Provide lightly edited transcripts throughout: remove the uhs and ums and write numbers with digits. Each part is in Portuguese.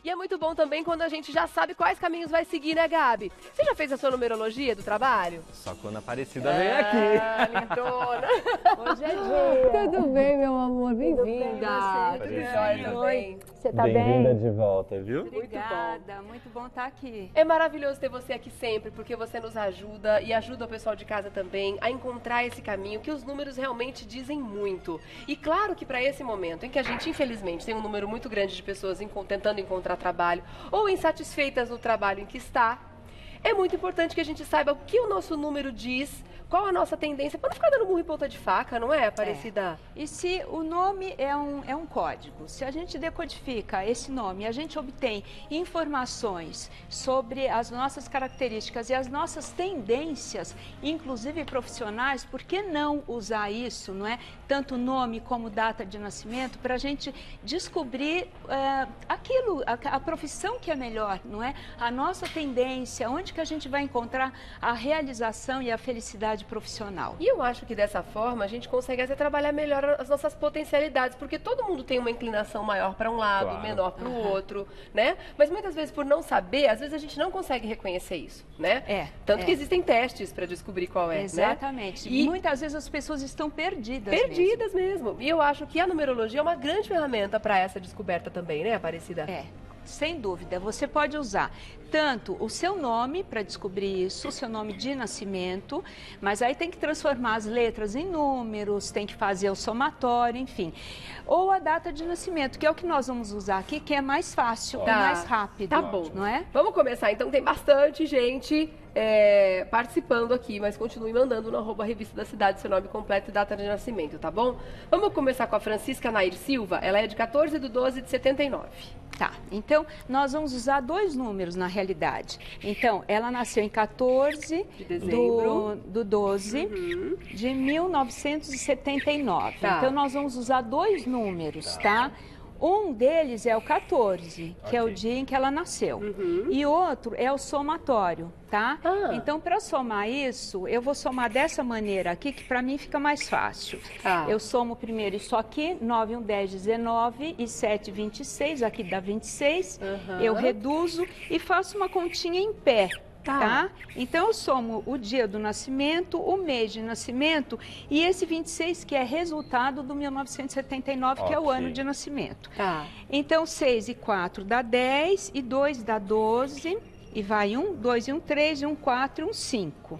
E é muito bom também quando a gente já sabe quais caminhos vai seguir, né, Gabi? Você já fez a sua numerologia do trabalho? Só quando a Aparecida vem aqui. Lindona. Hoje é dia. Tudo bem, meu amor? Bem-vinda. Tudo jóia também. Você tá bem? Bem-vinda de volta, viu? Obrigada, muito bom estar aqui. É maravilhoso ter você aqui sempre, porque você nos ajuda e ajuda o pessoal de casa também a encontrar esse caminho, que os números realmente dizem muito. E claro que para esse momento em que a gente, infelizmente, tem um número muito grande de pessoas tentando encontrar trabalho ou insatisfeitas no trabalho em que está, é muito importante que a gente saiba o que o nosso número diz, qual a nossa tendência, para não ficar dando murro em ponta de faca, não é, Aparecida? E se o nome é um código, se a gente decodifica esse nome, a gente obtém informações sobre as nossas características e as nossas tendências, inclusive profissionais, por que não usar isso, não é? Tanto nome como data de nascimento, para a gente descobrir a profissão que é melhor, não é? A nossa tendência, onde que a gente vai encontrar a realização e a felicidade profissional. E eu acho que dessa forma a gente consegue até trabalhar melhor as nossas potencialidades, porque todo mundo tem uma inclinação maior para um lado, Claro. menor para o outro, né? Mas muitas vezes por não saber, às vezes a gente não consegue reconhecer isso, né? Tanto que existem testes para descobrir qual é, Exatamente. né? E muitas vezes as pessoas estão perdidas mesmo. E eu acho que a numerologia é uma grande ferramenta para essa descoberta também, né, Aparecida? Sem dúvida. Você pode usar tanto o seu nome para descobrir isso, o seu nome de nascimento, mas aí tem que transformar as letras em números, tem que fazer o somatório, enfim. Ou a data de nascimento, que é o que nós vamos usar aqui, que é mais fácil e mais rápido. Tá bom. Não é? Vamos começar, então tem bastante gente participando aqui, mas continue mandando no @Revista da Cidade seu nome completo e data de nascimento, tá bom? Vamos começar com a Francisca Nair Silva, ela é de 14/12/79. Tá, então nós vamos usar dois números na realidade. Então, ela nasceu em 14 de dezembro do 12 de 1979. Tá. Então, nós vamos usar dois números, tá? Um deles é o 14, que é o dia em que ela nasceu. E outro é o somatório, tá? Então, para somar isso, eu vou somar dessa maneira aqui, que para mim fica mais fácil. Eu somo primeiro isso aqui, 9, 1, 10, 19 e 7, 26, aqui dá 26. Eu reduzo e faço uma continha em pé. Tá? Então, eu somo o dia do nascimento, o mês de nascimento e esse 26 que é resultado do 1979, que é o ano de nascimento. Então, 6 e 4 dá 10 e 2 dá 12 e vai 1, 2 e 1, 3 e 1, 4 e 1, 5.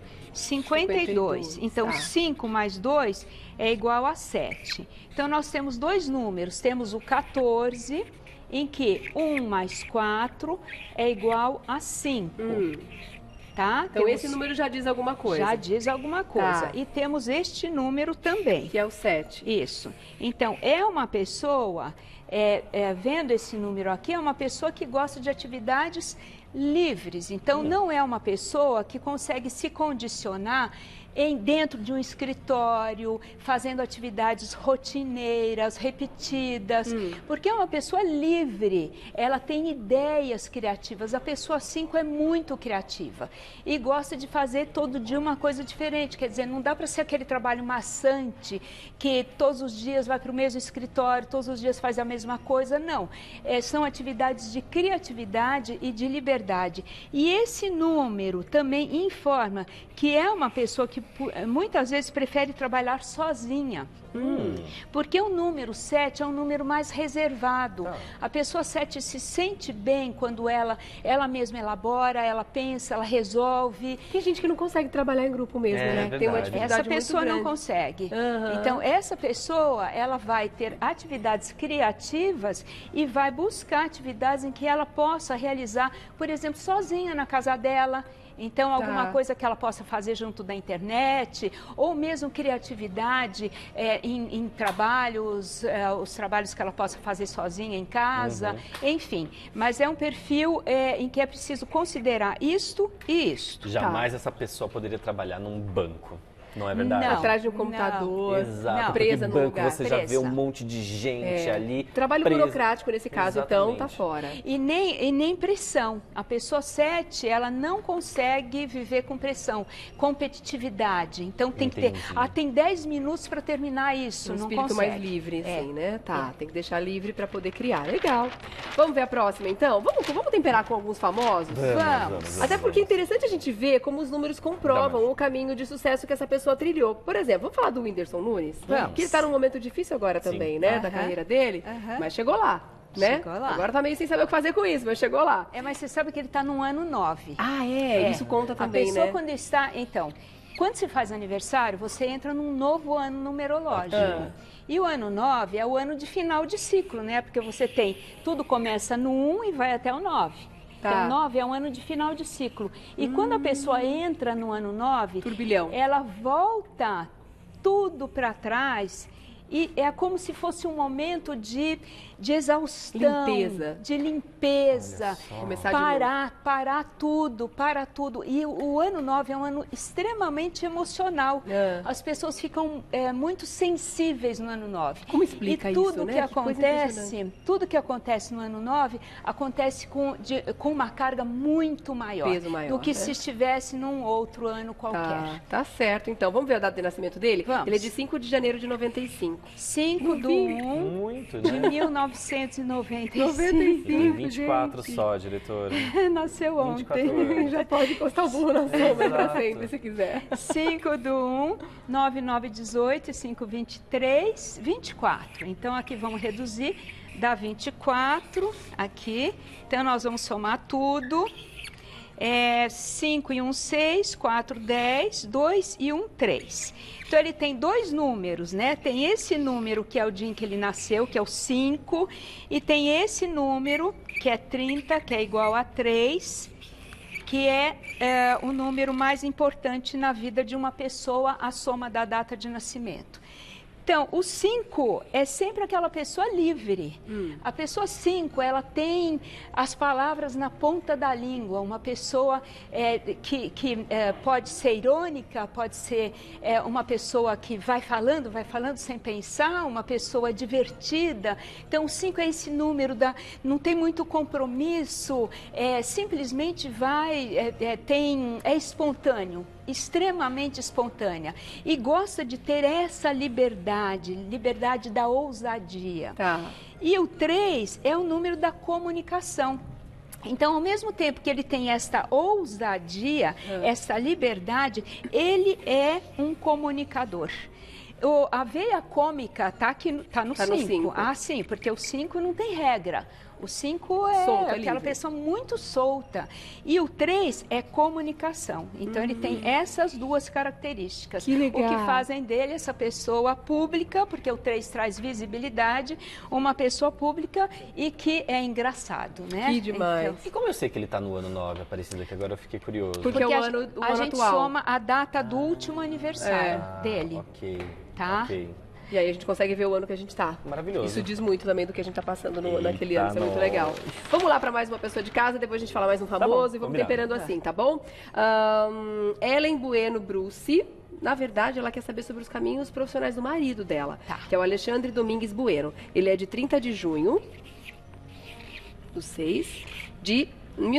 52. Então, 5 mais 2 é igual a 7. Então, nós temos dois números. Temos o 14, em que 1 mais 4 é igual a 5. Tá? Então, esse número já diz alguma coisa. Já diz alguma coisa. E temos este número também. Que é o 7. Isso. Então, é uma pessoa, vendo esse número aqui, é uma pessoa que gosta de atividades livres. Então, não é uma pessoa que consegue se condicionar dentro de um escritório, fazendo atividades rotineiras, repetidas, porque é uma pessoa livre, ela tem ideias criativas. A pessoa 5 é muito criativa e gosta de fazer todo dia uma coisa diferente, quer dizer, não dá para ser aquele trabalho maçante, que todos os dias vai para o mesmo escritório, todos os dias faz a mesma coisa, não. São atividades de criatividade e de liberdade. E esse número também informa que é uma pessoa que muitas vezes prefere trabalhar sozinha. Porque o número 7 é um número mais reservado. A pessoa 7 se sente bem quando ela mesma elabora, ela pensa, ela resolve. Tem gente que não consegue trabalhar em grupo mesmo, né? Verdade. Tem uma atividade Essa pessoa muito não grande. consegue. Então, essa pessoa, ela vai ter atividades criativas e vai buscar atividades em que ela possa realizar, por exemplo, sozinha na casa dela. Então, alguma coisa que ela possa fazer junto da internet, ou mesmo criatividade em trabalhos, os trabalhos que ela possa fazer sozinha em casa, enfim. Mas é um perfil em que é preciso considerar isto e isto. Jamais essa pessoa poderia trabalhar num banco. Não é verdade? Não. Atrás de um computador, Exato, presa porque no banco lugar. você já vê um monte de gente ali. Trabalho presa. burocrático nesse caso, então, tá Exatamente. fora. E nem pressão. A pessoa 7, ela não consegue viver com pressão. Competitividade. Então tem que ter. Entendi. Tem 10 minutos para terminar isso. Um não espírito consegue. mais livre, É. assim, né? Tá, tem que deixar livre para poder criar. Legal. Vamos ver a próxima, então? Vamos temperar com alguns famosos? Vamos. Até porque é interessante a gente ver como os números comprovam o caminho de sucesso que essa pessoa trilhou. Por exemplo, vamos falar do Whindersson Nunes? Vamos. Que ele tá num momento difícil agora também, né? Da Aham. carreira dele. Aham. Mas chegou lá, né? Chegou lá. Agora tá meio sem saber o que fazer com isso, mas chegou lá. Mas você sabe que ele está no ano 9. Ah, é? Isso conta também, A pessoa né? quando está... Então, quando se faz aniversário, você entra num novo ano numerológico. Ah. E o ano 9 é o ano de final de ciclo, né? Porque você tem... Tudo começa no 1 e vai até o 9. Tá. Então, 9 é um ano de final de ciclo. E quando a pessoa entra no ano 9... Turbilhão. Ela volta tudo para trás... E é como se fosse um momento de exaustão, Limpeza. de limpeza, Olha só. Começar de novo. parar tudo. E o ano 9 é um ano extremamente emocional. É. As pessoas ficam muito sensíveis no ano 9. Como explica e tudo isso, né? que Que coisa acontece, tudo que acontece no ano 9 acontece com uma carga muito maior, Peso maior, do que né? se estivesse num outro ano qualquer. Tá certo, então. Vamos ver a data de nascimento dele? Vamos. Ele é de 5 de janeiro de 95. 5 do 1 Muito, de né? 1995. 95. Tem 24 gente. só, diretora. Nasceu 24 ontem. anos. Já pode encostar o burro na sombra pra Exato. sempre, se quiser. 5 do 1, 9918, 523, 24. Então, aqui vamos reduzir, dá 24 aqui. Então, nós vamos somar tudo. 5 e 1, 6, 4, 10, 2 e 1, 3. Então, ele tem dois números, né? Tem esse número, que é o dia em que ele nasceu, que é o 5, e tem esse número, que é 30, que é igual a 3, que é o número mais importante na vida de uma pessoa, a soma da data de nascimento. Então, o 5 é sempre aquela pessoa livre. A pessoa 5, ela tem as palavras na ponta da língua. Uma pessoa que pode ser irônica, pode ser uma pessoa que vai falando sem pensar, uma pessoa divertida. Então, o 5 é esse número, não tem muito compromisso, simplesmente vai, é espontâneo. Extremamente espontânea e gosta de ter essa liberdade da ousadia. Tá. E o 3 é o número da comunicação. Então, ao mesmo tempo que ele tem esta ousadia, essa liberdade, ele é um comunicador. A veia cômica tá no 5. Ah, sim, porque o 5 não tem regra. O 5 é Solta, aquela livre. pessoa muito solta. E o 3 é comunicação. Então, ele tem essas duas características. Que legal. O que fazem dele essa pessoa pública, porque o 3 traz visibilidade, uma pessoa pública e que é engraçado, né? Que demais. Então, E como eu sei que ele tá no ano 9, Aparecida, que agora eu fiquei curioso. Porque é o a ano gente atual. soma a data do último aniversário dele. Ok, Tá? ok. E aí a gente consegue ver o ano que a gente tá. Maravilhoso. Isso diz muito também do que a gente tá passando naquele Eita, ano, isso é muito nós. legal. Vamos lá para mais uma pessoa de casa, depois a gente fala mais um famoso bom, e vamos combinado. temperando assim, tá bom? Ellen Bueno Bruce, na verdade, ela quer saber sobre os caminhos profissionais do marido dela, Tá. que é o Alexandre Domingues Bueno. Ele é de 30 de junho, do 6, de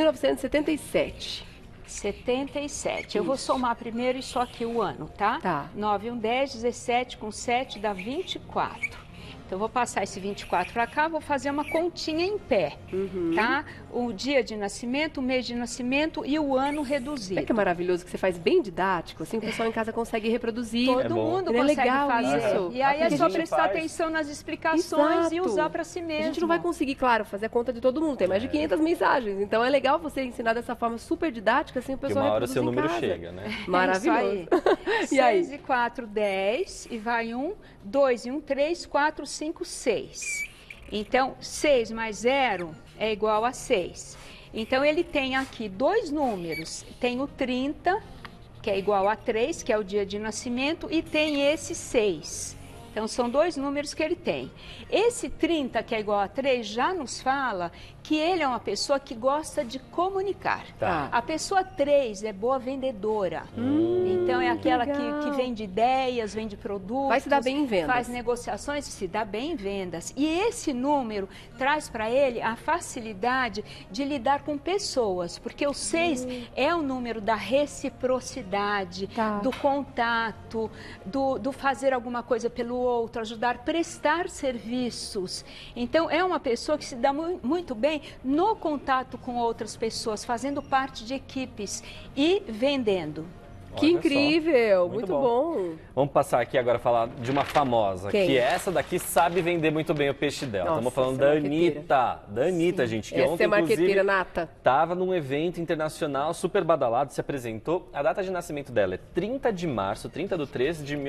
1977. 77. Eu vou Isso. somar primeiro isso aqui o ano, tá? Tá. 9, 1, 10, 17 com 7 dá 24. Então, eu vou passar esse 24 para cá, vou fazer uma continha em pé, tá? O dia de nascimento, o mês de nascimento e o ano reduzido. É que é maravilhoso que você faz bem didático, assim o pessoal em casa consegue reproduzir. Todo bom. mundo É consegue legal fazer. isso. E aí é Porque a só gente prestar faz. atenção nas explicações e Exato. usar para si mesmo. A gente não vai conseguir, claro, fazer a conta de todo mundo. Tem mais de 500 mensagens. Então é legal você ensinar dessa forma super didática, assim o Porque pessoal uma hora o reproduz seu em número casa. chega, né? Maravilhoso. É isso E aí? aí. 6 e 4, 10. E vai 1, 2 e 1, 3, 4, 5, 6. Então, 6 mais 0 é igual a 6. Então, ele tem aqui dois números. Tem o 30, que é igual a 3, que é o dia de nascimento, e tem esse 6. Então, são 2 números que ele tem. Esse 30, que é igual a 3, já nos fala que ele é uma pessoa que gosta de comunicar. Tá. A pessoa 3 é boa vendedora. Então, é aquela que vende ideias, vende produtos. Vai se dar bem em vendas. Faz negociações, se dá bem em vendas. E esse número traz para ele a facilidade de lidar com pessoas, porque o 6 é o número da reciprocidade, do contato, do fazer alguma coisa pelo outro, ajudar, prestar serviços. Então, é uma pessoa que se dá muito bem no contato com outras pessoas, fazendo parte de equipes e vendendo. Que Olha incrível, só. muito bom. Vamos passar aqui agora a falar de uma famosa, Quem? que essa daqui sabe vender muito bem o peixe dela. Nossa, Estamos falando essa da marqueteira. Anitta. Da Anitta, gente, que Essa ontem, é marqueteira inclusive, nata. estava num evento internacional super badalado, se apresentou. A data de nascimento dela é 30 de março, 30/3 de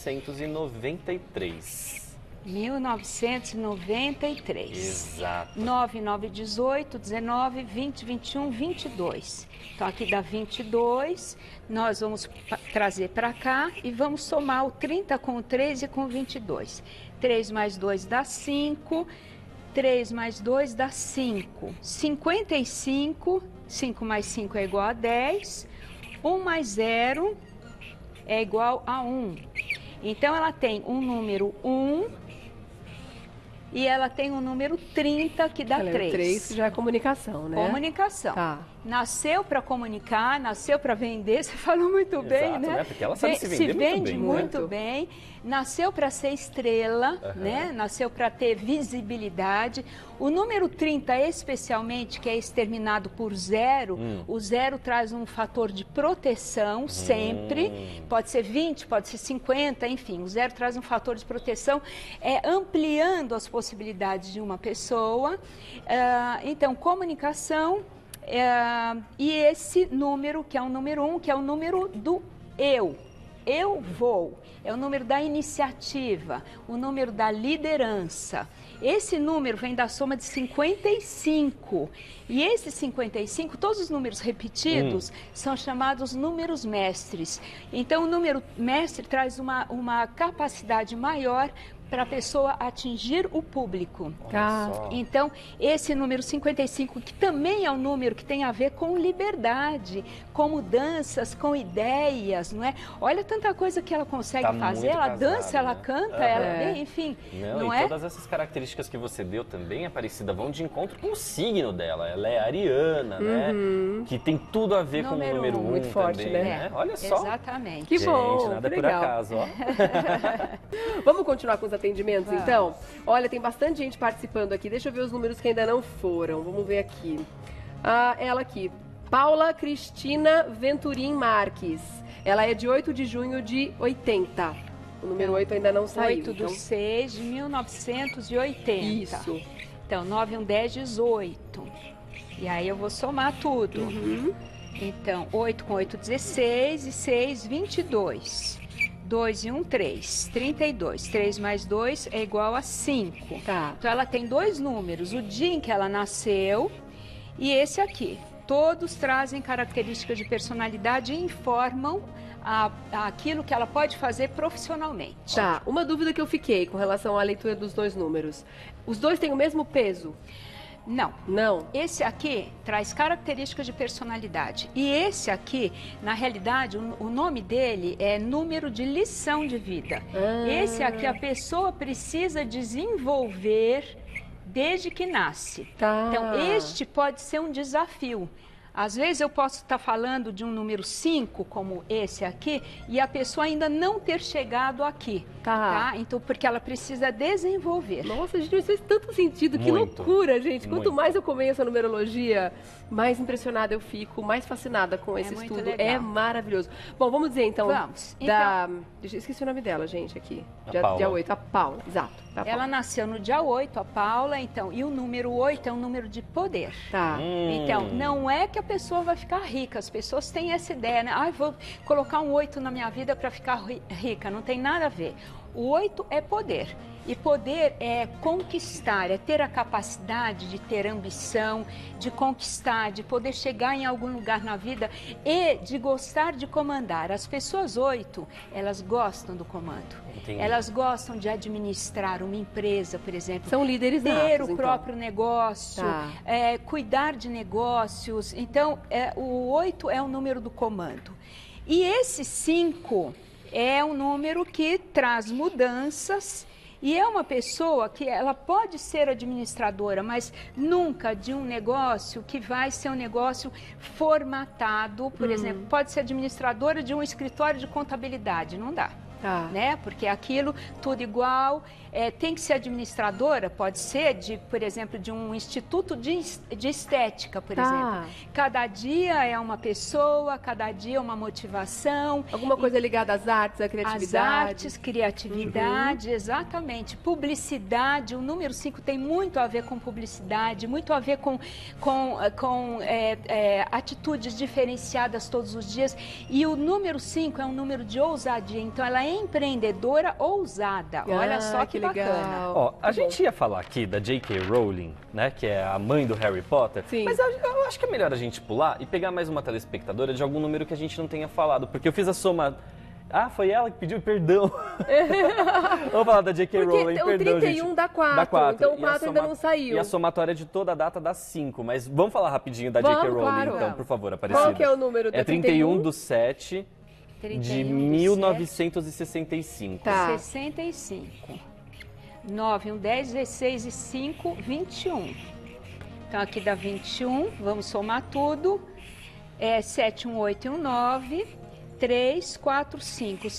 1993. 1993. Exato. 9, 9, 18, 19, 20, 21, 22. Então, aqui dá 22, nós vamos trazer para cá e vamos somar o 30 com o 3 e com o 22. 3 mais 2 dá 5, 3 mais 2 dá 5. 55, 5 mais 5 é igual a 10, 1 mais 0 é igual a 1. Então, ela tem um número 1 e ela tem um número 30, que dá 3. 3, que já é comunicação, né? Comunicação. Tá. Nasceu para comunicar, nasceu para vender, você falou muito bem, Exato, né? Porque ela sabe se vender muito vende bem, muito né? bem. Nasceu para ser estrela, né? Nasceu para ter visibilidade. O número 30, especialmente, que é exterminado por 0, o 0 traz um fator de proteção sempre. Pode ser 20, pode ser 50, enfim. O 0 traz um fator de proteção, ampliando as possibilidades de uma pessoa. Então, comunicação. E esse número, que é o número 1, que é o número do eu. Eu vou. É o número da iniciativa, o número da liderança. Esse número vem da soma de 55. E esse 55, todos os números repetidos, são chamados números mestres. Então, o número mestre traz uma capacidade maior para a pessoa atingir o público. Tá. Então, esse número 55, que também é um número que tem a ver com liberdade, com mudanças, com ideias, não é? Olha tanta coisa que ela consegue fazer, ela dança, ela canta, ela, enfim, não é? Todas essas características que você deu também, Aparecida, vão de encontro com o signo dela. Ela é ariana, né? Que tem tudo a ver com o número 1 muito forte, também, né? Olha só. Exatamente. Que Gente, bom, nada que por legal. acaso, ó. Vamos continuar com os atendimentos, então? Olha, tem bastante gente participando aqui. Deixa eu ver os números que ainda não foram. Vamos ver aqui. Ela aqui. Paula Cristina Venturim Marques. Ela é de 8 de junho de 80. O número 8 ainda não saiu. 8 do 6 de 1980. Isso. Então, 9, 1, 10, 18. E aí eu vou somar tudo. Então, 8 com 8, 16 e 6, 22. 2 e 1, 3. 32. 3 mais 2 é igual a 5. Tá. Então, ela tem 2 números. O dia em que ela nasceu e esse aqui. Todos trazem características de personalidade e informam aquilo que ela pode fazer profissionalmente. Tá. Uma dúvida que eu fiquei com relação à leitura dos 2 números. Os 2 têm o mesmo peso? Não. Não. Esse aqui traz características de personalidade. E esse aqui, na realidade, o nome dele é número de lição de vida. Esse aqui a pessoa precisa desenvolver desde que nasce. Tá. Então, este pode ser um desafio. Às vezes eu posso estar falando de um número 5, como esse aqui, e a pessoa ainda não ter chegado aqui. Tá. Então, porque ela precisa desenvolver. Nossa, gente, isso fez tanto sentido. Que Muito. loucura, gente. Quanto Muito. mais eu conheço a numerologia, mais impressionada eu fico, mais fascinada com esse muito estudo. legal. É maravilhoso. Bom, vamos dizer então. Vamos. Esqueci o nome dela, gente, aqui. Paula. Dia 8, a Paula, exato. A Paula. Ela nasceu no dia 8, a Paula, então, e o número 8 é um número de poder. Tá. Então, não é que a pessoa vai ficar rica, as pessoas têm essa ideia, né? Vou colocar um 8 na minha vida para ficar rica, não tem nada a ver. O 8 é poder. E poder é conquistar, é ter a capacidade de ter ambição, de conquistar, de poder chegar em algum lugar na vida e de gostar de comandar. As pessoas 8, elas gostam do comando. Entendi. Elas gostam de administrar uma empresa, por exemplo. São líderes ter natos, o então. próprio negócio, Tá. cuidar de negócios. Então, o 8 é o número do comando. E esse 5 é um número que traz mudanças. E é uma pessoa que ela pode ser administradora, mas nunca de um negócio que vai ser um negócio formatado. Por exemplo, pode ser administradora de um escritório de contabilidade, não dá. Tá. Né? Porque aquilo tudo igual, tem que ser administradora, pode ser, por exemplo, de um instituto de estética, por exemplo. Cada dia é uma pessoa, cada dia é uma motivação. Alguma coisa ligada às artes, à criatividade. As artes, criatividade, exatamente. Publicidade, o número 5 tem muito a ver com publicidade, muito a ver com atitudes diferenciadas todos os dias. E o número 5 é um número de ousadia, então ela é empreendedora ousada. Olha só que bacana. Ó, a gente ia falar aqui da J.K. Rowling, né, que é a mãe do Harry Potter, Sim. mas eu acho que é melhor a gente pular e pegar mais uma telespectadora de algum número que a gente não tenha falado, porque eu fiz a soma... Ah, foi ela que pediu perdão. Vamos falar da J.K. Rowling, Porque o perdão, 31 gente. dá 4, Dá 4. então o 4 ainda não saiu. E a somatória de toda a data dá 5, mas vamos falar rapidinho da J.K. Rowling, claro. então, por favor, Aparecida. Qual que é o número? É 31/7 de 1965. Tá. 65. 9, 1, 10, 16 e 5, 21. Então, aqui dá 21, vamos somar tudo. 7, 1, 8 e 1, 9, 3, 4, 5,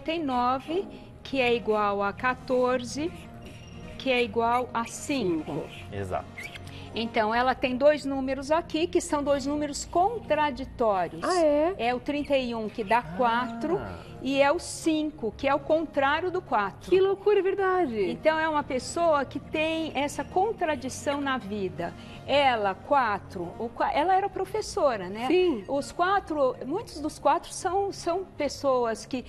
59, que é igual a 14, que é igual a 5. Exato. Então, ela tem dois números aqui, que são dois números contraditórios. Ah, é? É o 31, que dá 4, e é o 5, que é o contrário do 4. Que loucura, é verdade. Então, é uma pessoa que tem essa contradição na vida. Ela, 4, ela era professora, né? Sim. Muitos dos 4 são pessoas que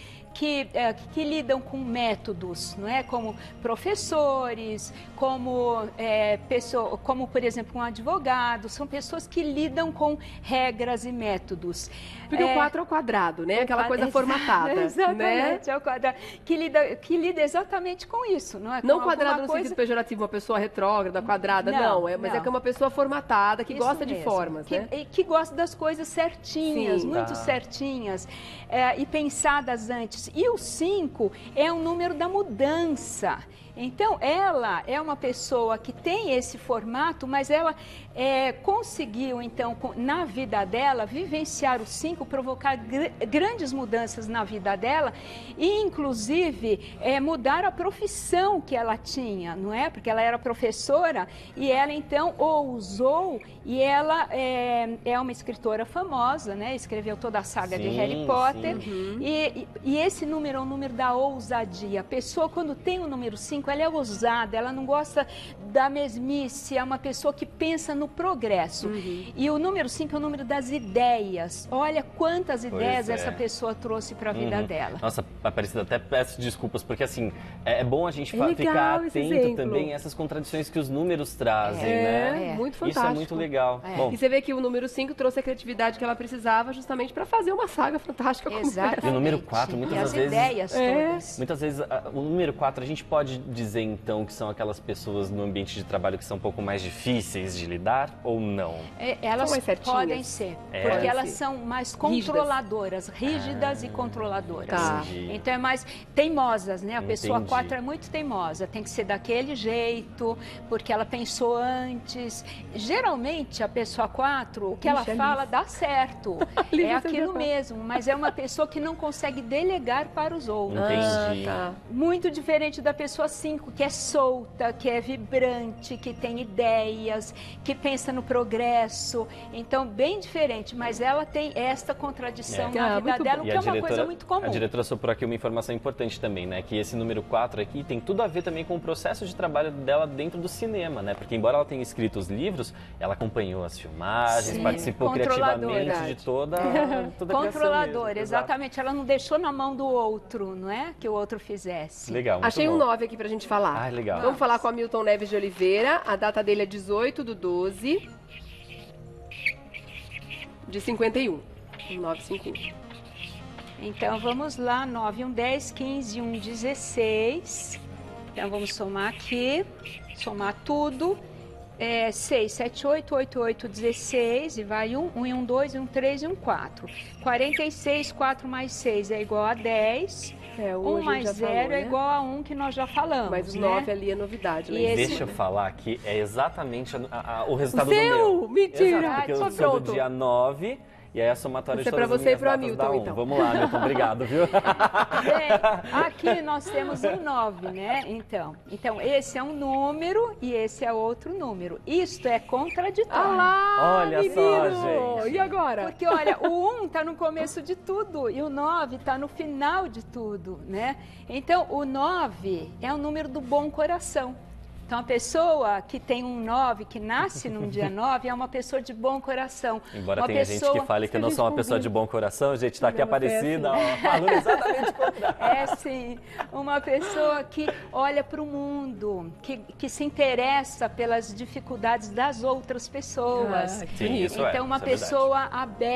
lidam com métodos, não é? Como professores, como por exemplo, um advogado. São pessoas que lidam com regras e métodos. Porque o 4 é o quadrado, né? Aquela coisa formatada. Exatamente, né? é o quadrado. Que lida exatamente com isso, não é? Não Com quadrado alguma no sentido pejorativo, uma pessoa retrógrada, quadrada, não. Mas é que é uma pessoa formatada, que Isso gosta de mesmo, formas, né? Que gosta das coisas certinhas, Sim. muito certinhas, e pensadas antes. E o 5 é o número da mudança. Então, ela é uma pessoa que tem esse formato, mas ela conseguiu, então, na vida dela, vivenciar o 5, provocar grandes mudanças na vida dela e, inclusive, mudar a profissão que ela tinha, não é? Porque ela era professora e ela, então, ousou, e ela é uma escritora famosa, né? Escreveu toda a saga de Harry Potter. E esse número é o número da ousadia. A pessoa, quando tem o número 5, ela é ousada, ela não gosta da mesmice, é uma pessoa que pensa no progresso. E o número 5 é o número das ideias. Olha quantas ideias essa pessoa trouxe para a vida dela. Nossa, Aparecida, até peço desculpas, porque assim, é bom a gente legal ficar esse atento exemplo. também a essas contradições que os números trazem, né? Muito fantástico. Isso é muito legal. Bom, E você vê que o número 5 trouxe a criatividade que ela precisava justamente para fazer uma saga fantástica como essa. E o número 4, muitas e as vezes... ideias todas. Muitas vezes, o número 4, a gente pode dizer, então, que são aquelas pessoas no ambiente de trabalho que são um pouco mais difíceis de lidar ou não? Elas São mais certinhas? podem ser, porque Podem elas ser. são mais controladoras, rígidas e controladoras. Tá. Então é mais teimosas, né? A pessoa Entendi. 4 é muito teimosa, tem que ser daquele jeito, porque ela pensou antes. Geralmente a pessoa 4, o que ela fala dá certo, Lívia, é você aquilo já tá. mesmo, mas é uma pessoa que não consegue delegar para os outros. Entendi. Tá. Muito diferente da pessoa 5, que é solta, que é vibrante, brilhante, que tem ideias, que pensa no progresso. Então, bem diferente, mas ela tem esta contradição na vida dela, o que é uma coisa muito comum. A diretora soprou aqui uma informação importante também, né? Que esse número 4 aqui tem tudo a ver também com o processo de trabalho dela dentro do cinema, né? Porque embora ela tenha escrito os livros, ela acompanhou as filmagens, participou criativamente de toda a Controladora, exatamente. Ela não deixou na mão do outro, não é? Que o outro fizesse. Legal, muito Achei bom. um 9 aqui pra gente falar. Ah, legal. Vamos falar com a Milton Neves de Oliveira. A data dele é 18/12 de 51. 951. Então, vamos lá. 9, 1, 10, 15, 1, 16. Então, vamos somar aqui. Somar tudo. 6, 7, 8, 8, 8, 16, e vai 1, 1 e 1, 2, 1, 3 e 1, 4. 46, 4 mais 6 é igual a 10. 1 mais 0 é igual a 1 que nós já falamos. Mas o 9 ali é novidade. E Deixa eu falar que é exatamente o resultado do seu? meu. Mentira! Exato, porque eu sou do dia 9... E aí a somatória de todas pra as você e minhas pro datas Hamilton, dá 1. então. Vamos lá, Milton, obrigado, viu? Bem, aqui nós temos um 9, né? Então, esse é um número e esse é outro número. Isto é contraditório. Ah lá, Olha menino! só, gente. E agora? Porque, olha, o 1 está no começo de tudo e o 9 está no final de tudo, né? Então, o 9 é o número do bom coração. Então, a pessoa que tem um 9, que nasce num dia 9, é uma pessoa de bom coração. Embora tenha gente que fale que eu não sou uma pessoa de bom coração, a gente está aqui Aparecida, falando exatamente o contrário. É sim, uma pessoa que olha para o mundo, que se interessa pelas dificuldades das outras pessoas. Sim, isso então, uma isso pessoa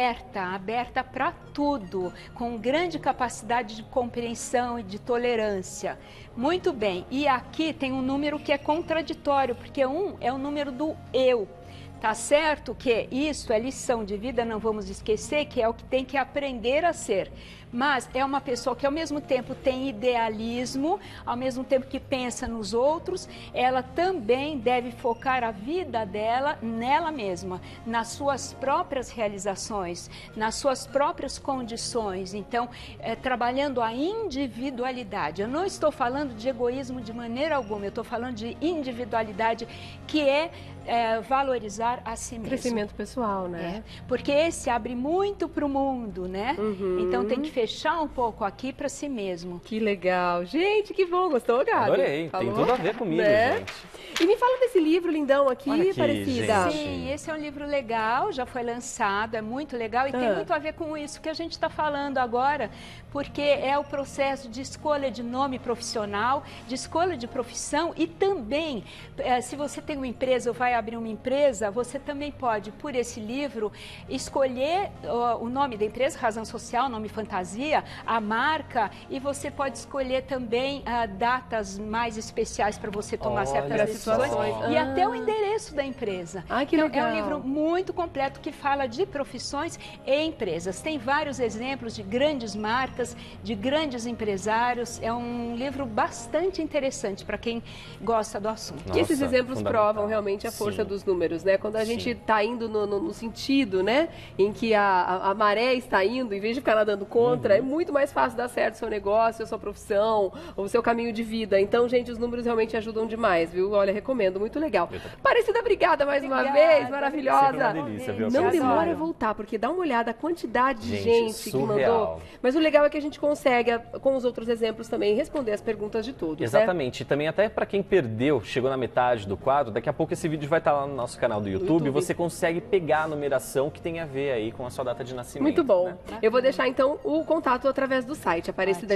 aberta para tudo, com grande capacidade de compreensão e de tolerância. Muito bem, e aqui tem um número que é contraditório, porque 1 é o número do eu. Tá certo que isso é lição de vida, não vamos esquecer que é o que tem que aprender a ser. Mas é uma pessoa que ao mesmo tempo tem idealismo, ao mesmo tempo que pensa nos outros, ela também deve focar a vida dela nela mesma, nas suas próprias realizações, nas suas próprias condições. Então, trabalhando a individualidade. Eu não estou falando de egoísmo de maneira alguma, eu estou falando de individualidade, que é valorizar a si mesmo. Crescimento pessoal, né? Porque esse abre muito para o mundo, né? Então tem que fechar um pouco aqui para si mesmo. Que legal. Gente, que bom. Gostou, Gabi? Adorei. Falou? Tem tudo a ver comigo, né? gente. E me fala desse livro lindão aqui, Olha aqui, Aparecida. gente. Sim, esse é um livro legal, já foi lançado, é muito legal e tem muito a ver com isso que a gente está falando agora, porque é o processo de escolha de nome profissional, de escolha de profissão e também, se você tem uma empresa ou vai abrir uma empresa, você também pode, por esse livro, escolher o nome da empresa, razão social, nome fantasia, a marca, e você pode escolher também datas mais especiais para você tomar certas decisões e até o endereço da empresa. Que então, legal. é um livro muito completo que fala de profissões e empresas. Tem vários exemplos de grandes marcas, de grandes empresários. É um livro bastante interessante para quem gosta do assunto. E esses exemplos provam realmente a força dos números, né? Quando a gente está indo no sentido, né, em que a maré está indo, em vez de ficar nadando contra, é muito mais fácil dar certo o seu negócio, a sua profissão, o seu caminho de vida. Então, gente, os números realmente ajudam demais, viu? Olha, recomendo, muito legal. Aparecida, obrigada mais uma vez, maravilhosa. Sempre uma delícia, viu? Não Aparecida. demora a voltar, porque dá uma olhada a quantidade de gente que mandou. surreal. Mas o legal é que a gente consegue, com os outros exemplos também, responder as perguntas de todos. Exatamente. E também até para quem perdeu, chegou na metade do quadro, daqui a pouco esse vídeo vai estar lá no nosso canal do YouTube e você consegue pegar a numeração que tem a ver aí com a sua data de nascimento. Muito bom. Né? Eu vou deixar então o contato através do site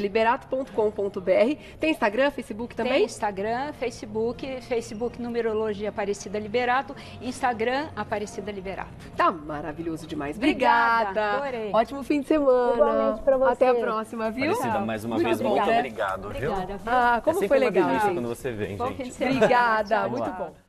aparecidaliberato.com.br. Tem Instagram, Facebook também? Tem Instagram, Facebook Numerologia Aparecida Liberato, Instagram Aparecida Liberato. Tá maravilhoso demais. Obrigada, Obrigada. adorei. Ótimo fim de semana. Igualmente pra você. Até a próxima, viu? Aparecida, mais uma Muito vez, muito obrigada. obrigado, viu? Obrigada, viu? Ah, como é sempre foi uma legal, delícia gente. quando você vem, Bom gente. fim de semana. Obrigada, Tchau, muito tchau. bom.